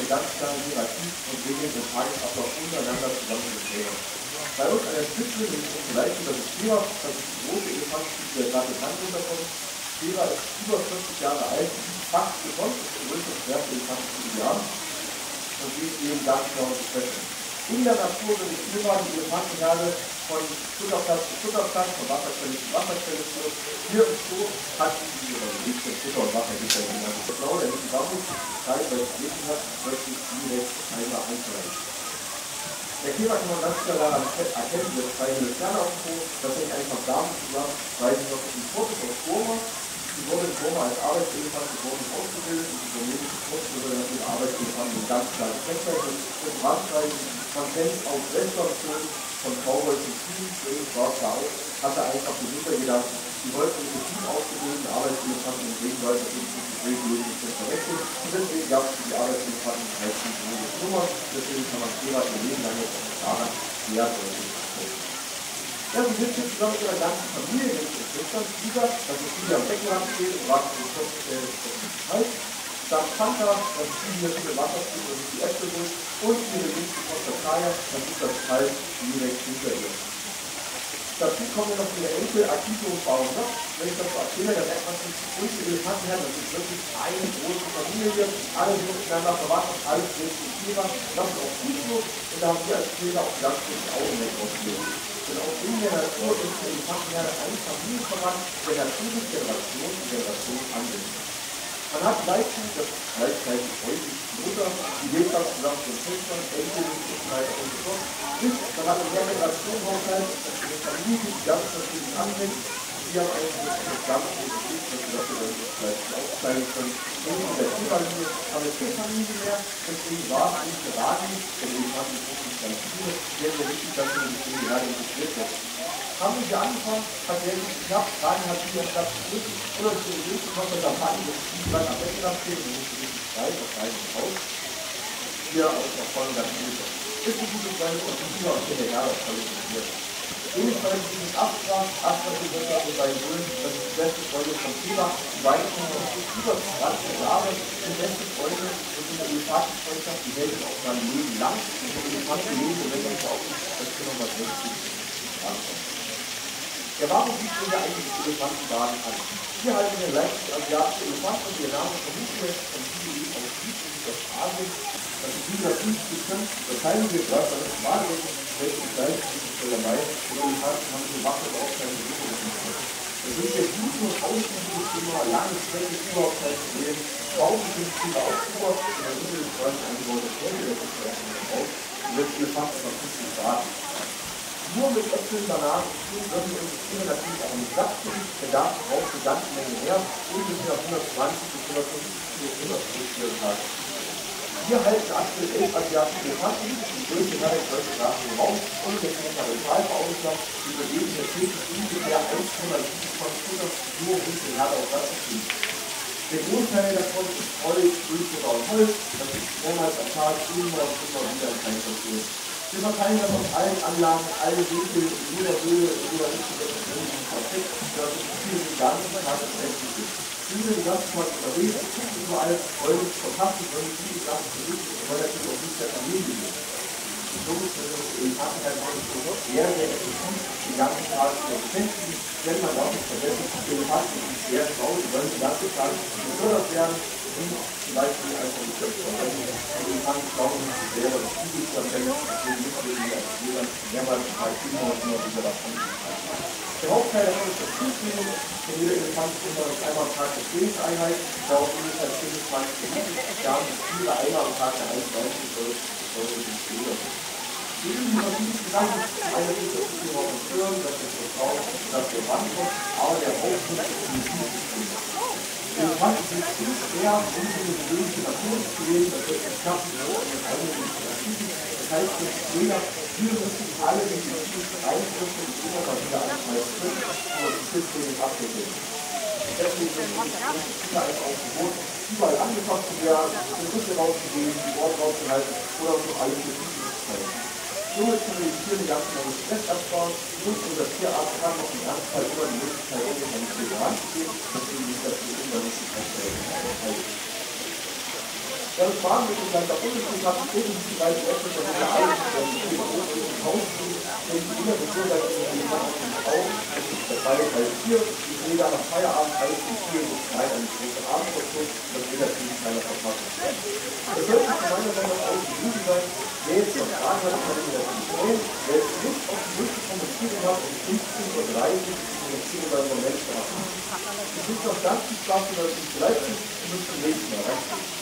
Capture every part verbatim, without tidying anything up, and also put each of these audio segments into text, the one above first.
eine ganz klare Hierarchie und Regeln den Tagesablauf untereinander zusammen zu regeln. Bei uns an der Spitze ist es vielleicht das ist Vera, das ist die große Elefantentyp, der gerade bekannt runterkommt. Vera ist über vierzig Jahre alt, fast gekonnt, ist die größte schwerste Elefantentyp im Jahr und die ist eben ganz genau zu sprechen. In der Natur sind es immer die Elefantenherde von Futterplatz zu Futterplatz, von Wasserquelle zu Wasserquelle führt. Hier im Zoo hat sie diese Übersicht, das Futter und Wasser gibt ja den ganzen Blau, der nicht die Bambus zeigt, weil es gelesen hat, möchte ich direkt einmal einzuleiten. Der Käfer kann man ganz klar daran erkennen, wir zwei helle Sterne auf dem Po, das hängt einfach damit zusammen, weil sie noch ein Fotos aus Burma, die wurde in Burma als Arbeitselefant geboren und ausgebildet und die burmenische Fruchtbürger hat ihre Arbeitselefanten mit ganz klaren Kennzeichen und Brandzeichen. Man kennt es aus Westernfilmen, von Cowboys und Teams, Swing, Schwarz, auch, hatte einfach die Hintergedanken, die wollten mit dem Team ausgebildeten Arbeitselefanten und wegen weiter für die Regelungen verwechseln. Und deswegen gab es für die Arbeitselefanten halt die Nummer, deswegen kann man Vera ihr Leben lang jetzt daran sehr deutlich verfolgen. Ja, sie sind hier zusammen mit ihrer ganzen Familie, nämlich in Deutschland, Tiger, das ist die, die am Beckenrand steht und wartet auf den Kopf, äh, Hals. Dann Panther, das ist die, die viele Wasserspiele und die Äpfel durch. Und ihre linke Tochter Kaya, das ist das Teil direkt hinter ihr. Dazu kommen wir noch ihre Enkel, Akito und Baum. Wenn ich das so erzähle, dann merkt man sich die größte Elefantenherde, das ist wirklich eine große Familie. Alle sind miteinander verwandt und alles lebt in Tiere. Das ist auch gut so. Und da haben wir als Tiere auch ganz gut Augen weg ausgehen. Denn auch in der Natur ist die Elefantenherde ein Familienverband, der natürlich Generation zu Generation anbindet. Man hat gleichzeitig, das ist gleichzeitig häufig die Mutter, die lebt dann zusammen mit den Töchtern, Enkeln und so weiter und so fort. Bis man hat einen Generationenhaushalt, das ist eine Familie, die ganz natürlich anfängt. Die haben eigentlich eine ganz große Pflicht, dass wir dafür dann vielleicht aufsteigen können. Und in der Tierfamilie haben wir keine Familie mehr, deswegen war es eigentlich geraten, denn die Elefanten sind nicht ganz viele, wäre mir wichtig, dass wir in die Herde integriert werden. Haben wir hier angefangen, hat der nicht geklappt, Fragen hat wieder Platz zurück, oder zu den nächsten Wochen der Fall, das ist bleibt am Becken abstehen, und nicht richtig frei, das reicht nicht aus. Hier aus der vollen Garnier. Ist ein gutes Freund und ein Schüler aus der Jahre qualifiziert. Ebenfalls dieses Astra, Astra ist also bei Null, das ist die beste Freundin von Thema, die beiden sind über zwanzig Jahre, sind beste Freunde und sind eine Elefantenfreundschaft, die hält auch mein Leben lang, und die Elefanten leben, und wenn man es auch nicht, das können wir mal sechzig Jahre. Ja, warum bieten wir eigentlich das Elefantenbaden an? Hier halten wir leichten asiatischen Elefanten und ihr Name vermuten lässt von Süden aus Südostasien. Das ist dieser fünfzig Cent, das teilen wir gerade, weil das Badebecken welchen gleich ist dabei. Die Elefanten haben eine Waffe auch keine Bedingungen. Das sind jetzt gut und ausgiebiges Thema, lange Strecke, überhaupt kein Problem. Bauchen sind viele Aufruhr, und dann ist es quasi eingebaute Strecke, das ist ja schon drauf. Und jetzt Elefanten auf fünfzig Grad. Nur mit Äpfeln, Bananen und Schuhen können wir unsere Tiere natürlich auch nicht satt kriegen. Der Darm braucht eine ganze Menge mehr. Ungefähr hundertzwanzig bis hundertfünfzig Kilo pro Tag. Wir halten aktuell elf asiatische Elefanten, die größte Teil des deutschsprachigen Raums und der Kontinentalverausland, die bewegen hier täglich ungefähr eins Komma sieben Tonnen Futter nur um den Herde auf Wasser zu kriegen. Der Großteil davon ist Heu, Grünfutter und Holz. Das ist mehrmals am Tag immer und immer wieder ein Einkaufsöl. Wir verteilen das auf allen Anlagen, alle Winkel, in jeder Höhe, in jeder Richtung, das ist perfekt, dass es viel den ganzen Tag tatsächlich ist. Wir sind den ganzen Tag unterwegs, gucken überall, wollen uns verpassen, wollen viele Sachen versuchen und wollen natürlich auch nicht der Familie gehen. Und so ist es in Affenheim sehr, sehr effektiv, den ganzen Tag zu beschäftigen. Wenn man auch nicht vergessen, die Elefanten sind sehr schlau, die wollen den ganzen Tag gefördert werden. Und zum Beispiel als die Elefanten glauben, sie selber das Spiegel zu erkennen, deswegen müssen wir die als Lehrer mehrmals am Tag immer und immer wieder was anzuhalten. Der Hauptteil davon ist das Fußtraining. Denn jeder Elefant ist einmal am Tag eine Trainingseinheit, dauert ungefähr zehn bis zwanzig Minuten. Wir haben die Tiere einmal am Tag eine einunddreißig Euro im Schüler. Wir üben die verschiedensten Sachen. Eine ist, dass die Tiere auch hören, dass wir vertrauen, dass wir rankommen, aber der Hauptpunkt ist die Fußtraining. Elefanten sind zu schwer, um in die gewöhnliche Natur zu leben, das wird nicht klappen, mit eigenen Initiativen. Das heißt, die Trainer, wir müssen alle in die Tiere reingriffen und immer mal wieder anschmeißen können, um das Fußtraining abzudecken. Deswegen ist es überall auch gewohnt, überall angepasst zu werden, den Rücken rauszugehen, die Ohren rauszuhalten oder so alles mit Füßen zu halten. Somit können wir die Tiere den ganzen Tag Stress abbauen und unser Tierarzt kann noch im Ernstfall immer die Möglichkeit, irgendwann Tiere ranzugehen, deswegen ist das hier immer nicht so feststellen. Ja, das Fahren mit dem Land der Bundesliga hat positiv weit geöffnet, dass wir alle im Haus sind, wenn die Kinder befürwortet sind, die machen uns auch. Das war jetzt halt hier, die Kinder nach Feierabend, alles in vielen und klein, eine große Abendportion, das wird natürlich keiner verpassen. Das sollte von meiner Seite aus gewesen sein. Wer jetzt noch Fragen hat, kann ich das nicht stellen. Wer jetzt Lust auf die nächste Kommentierung hat, um fünfzehn Uhr dreißig die Kommentierung beim Moment starten. Ich wünsche noch ganz viel Spaß und dass ich vielleicht bis zum nächsten Mal reinstehe.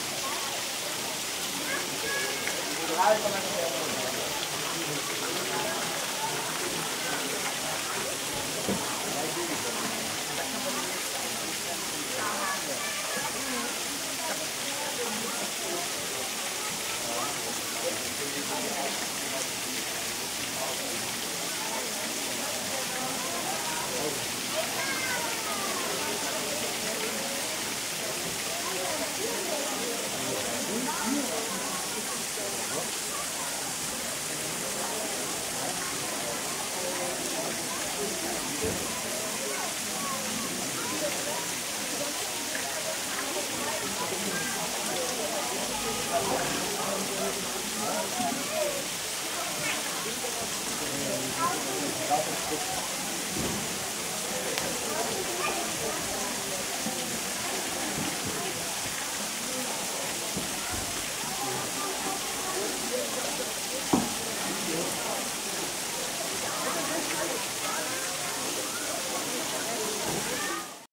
Thank you.